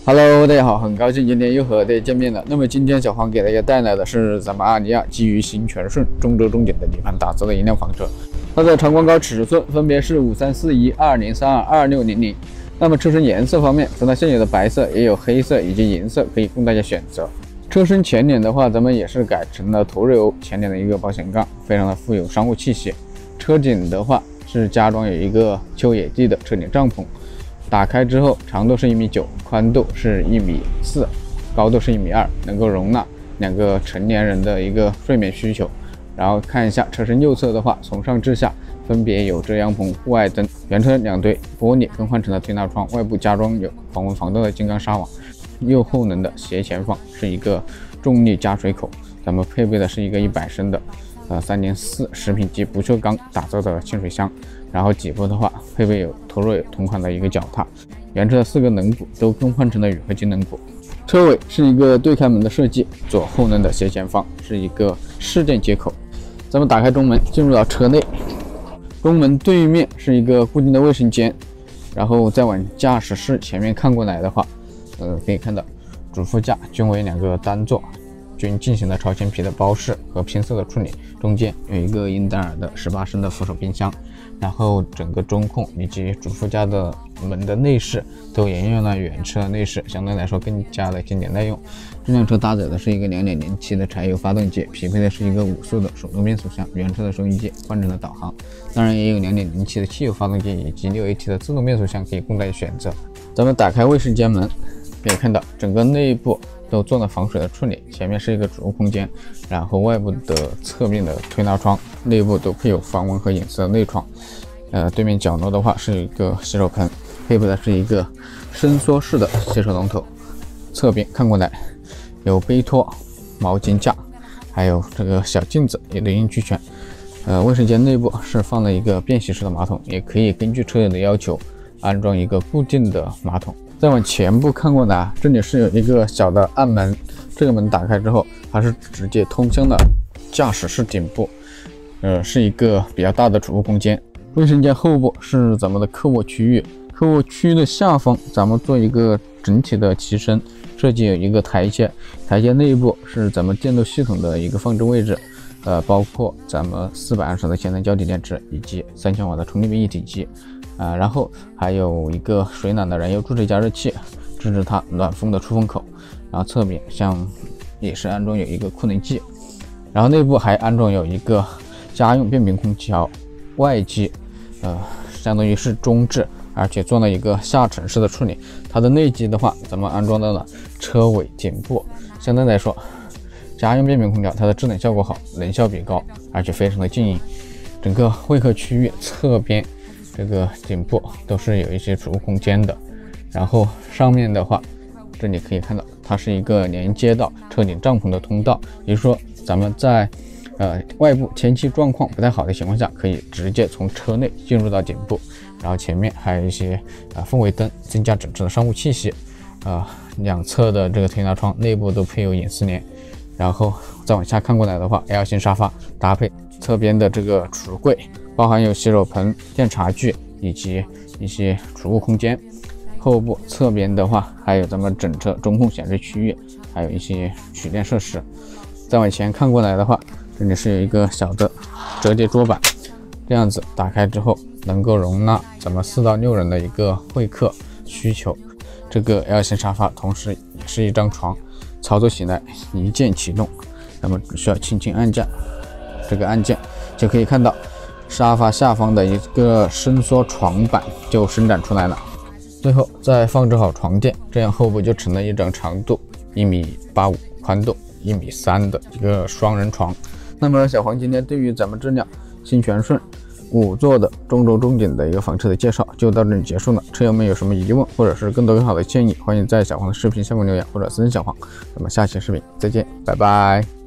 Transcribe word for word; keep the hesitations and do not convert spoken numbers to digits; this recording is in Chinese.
Hello， 大家好，很高兴今天又和大家见面了。那么今天小黄给大家带来的是咱们阿尼亚基于新全顺中轴中景的底盘打造的一辆房车，它的长宽高尺寸分别是五三四一、二零三二、二六零零。那么车身颜色方面，除了现有的白色，也有黑色以及银色可以供大家选择。车身前脸的话，咱们也是改成了途锐欧前脸的一个保险杠，非常的富有商务气息。车顶的话是加装有一个丘野地的车顶帐篷。 打开之后，长度是一米九，宽度是一米四，高度是一米二，能够容纳两个成年人的一个睡眠需求。然后看一下车身右侧的话，从上至下分别有遮阳棚、户外灯，原车两堆玻璃更换成了推拿窗，外部加装有防蚊防盗的金刚纱网。右后轮的斜前方是一个重力加水口，咱们配备的是一个一百升的呃 三点四 十品级不锈钢打造的清水箱。 然后底部的话，配备有途锐同款的一个脚踏，原车的四个轮毂都更换成了铝合金轮毂。车尾是一个对开门的设计，左后轮的斜前方是一个市电接口。咱们打开中门，进入到车内，中门对面是一个固定的卫生间，然后再往驾驶室前面看过来的话，呃，可以看到主副驾均为两个单座。 均进行了超前皮的包饰和拼色的处理，中间有一个英戴尔的十八升的扶手冰箱，然后整个中控以及主副驾的门的内饰都沿用了原车的内饰，相对来说更加的经典耐用。这辆车搭载的是一个 两点零 T的柴油发动机，匹配的是一个五速的手动变速箱，原车的收音机换成了导航，当然也有 两点零 T的汽油发动机以及 六 A T 的自动变速箱可以供大家选择。咱们打开卫生间门，可以看到整个内部 都做了防水的处理，前面是一个储物空间，然后外部的侧面的推拉窗，内部都配有防蚊和隐私的内窗。呃，对面角落的话是一个洗手盆，配备的是一个伸缩式的洗手龙头。侧边看过来有杯托、毛巾架，还有这个小镜子也一应俱全。呃，卫生间内部是放了一个便携式的马桶，也可以根据车友的要求安装一个固定的马桶。 再往前部看过来，这里是有一个小的暗门，这个门打开之后，它是直接通向了驾驶室顶部，呃，是一个比较大的储物空间。卫生间后部是咱们的客卧区域，客卧区域的下方，咱们做一个整体的提升设计，有一个台阶，台阶内部是咱们电路系统的一个放置位置，呃，包括咱们四百安时的前端胶体电池以及三千瓦的充电器一体机。 啊，然后还有一个水暖的燃油注水加热器，支持它暖风的出风口。然后侧面像也是安装有一个库能机，然后内部还安装有一个家用变频空调外机，呃，相当于是中置，而且做了一个下沉式的处理。它的内机的话，咱们安装到了车尾顶部，相对来说，家用变频空调它的制冷效果好，能效比高，而且非常的静音。整个会客区域侧边 这个顶部都是有一些储物空间的，然后上面的话，这里可以看到它是一个连接到车顶帐篷的通道，也就是说咱们在呃外部天气状况不太好的情况下，可以直接从车内进入到顶部。然后前面还有一些啊、呃、氛围灯，增加整车的商务气息。啊、呃，两侧的这个推拿窗内部都配有隐私帘，然后再往下看过来的话 ，L 型沙发搭配侧边的这个橱柜。 包含有洗手盆、电茶具以及一些储物空间。后部侧边的话，还有咱们整车中控显示区域，还有一些取电设施。再往前看过来的话，这里是有一个小的折叠桌板，这样子打开之后能够容纳咱们四到六人的一个会客需求。这个 L 型沙发同时也是一张床，操作起来一键启动，那么只需要轻轻按键，这个按键就可以看到 沙发下方的一个伸缩床板就伸展出来了，最后再放置好床垫，这样后部就成了一张长度一米八五、宽度一米三的一个双人床。那么小黄今天对于咱们这辆新全顺五座的中轴中景的一个房车的介绍就到这里结束了。车友们有什么疑问或者是更多更好的建议，欢迎在小黄的视频下方留言或者私信小黄。咱们下期视频再见，拜拜。